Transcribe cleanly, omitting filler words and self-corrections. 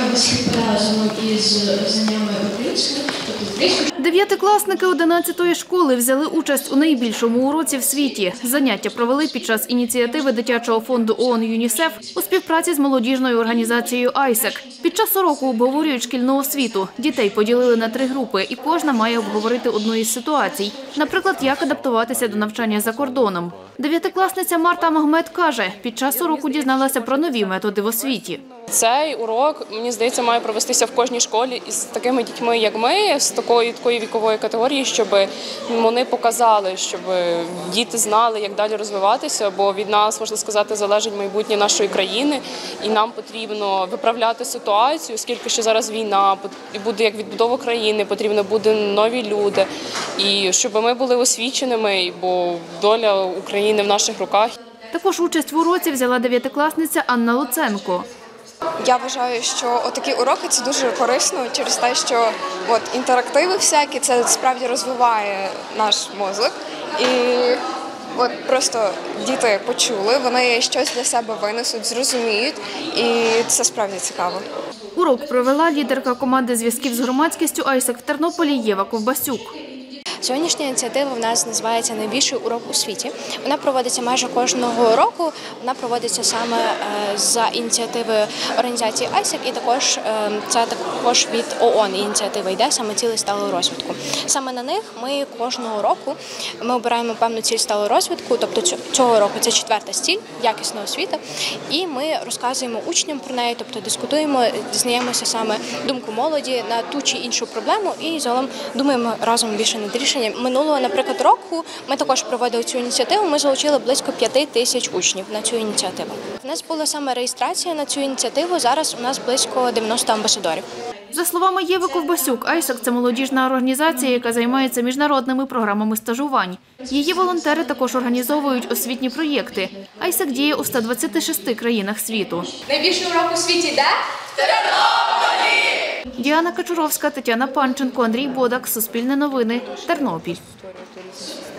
разом із знаннями української. Дев'ятикласники 11-ї школи взяли участь у найбільшому уроці в світі. Заняття провели під час ініціативи дитячого фонду ООН ЮНІСЕФ у співпраці з молодіжною організацією ISEC. Під час уроку обговорюють шкільну освіту. Дітей поділили на 3 групи, і кожна має обговорити одну із ситуацій. Наприклад, як адаптуватися до навчання за кордоном. Дев'ятикласниця Марта Магмед каже, під час уроку дізналася про нові методи в освіті. Цей урок, мені здається, має провестися в кожній школі із такими дітьми, як ми, з такої вікової категорії, щоб вони показали, щоб діти знали, як далі розвиватися, бо від нас, можна сказати, залежить майбутнє нашої країни, і нам потрібно виправляти ситуацію, оскільки ще зараз війна, буде як відбудова країни, потрібно буде нові люди, і щоб ми були освіченими, бо доля України в наших руках. Також участь в уроці взяла дев'ятикласниця Анна Луценко. Я вважаю, що такі уроки – це дуже корисно через те, що інтерактиви всякі, це справді розвиває наш мозок. І просто діти почули, вони щось для себе винесуть, зрозуміють, і це справді цікаво. Урок провела лідерка команди зв'язків з громадськістю ISEC в Тернополі Єва Ковбасюк. Сьогоднішня ініціатива в нас називається «Найбільший урок у світі». Вона проводиться майже кожного року. Вона проводиться саме за ініціативи організації ISEC, і це також від ООН ініціатива йде, саме цілей сталого розвитку. Саме на них ми кожного року обираємо певну ціль сталого розвитку, тобто цього року це 4-та ціль – якісна освіта, і ми розказуємо учням про неї, тобто дискутуємо, дізнаємося саме думку молоді на ту чи іншу проблему і загалом думаємо разом більше над рішенням. Минулого, наприклад, року ми також проводили цю ініціативу, ми залучили близько 5 тисяч учнів на цю ініціативу. У нас була саме реєстрація на цю ініціативу, зараз у нас близько 90 амбасадорів. За словами Єви Ковбасюк, ISEC – це молодіжна організація, яка займається міжнародними програмами стажувань. Її волонтери також організовують освітні проєкти. ISEC діє у 126 країнах світу. Найбільший урок у світі де? Тернополі! Діана Качуровська, Тетяна Панченко, Андрій Бодак, Суспільне новини, Тернопіль.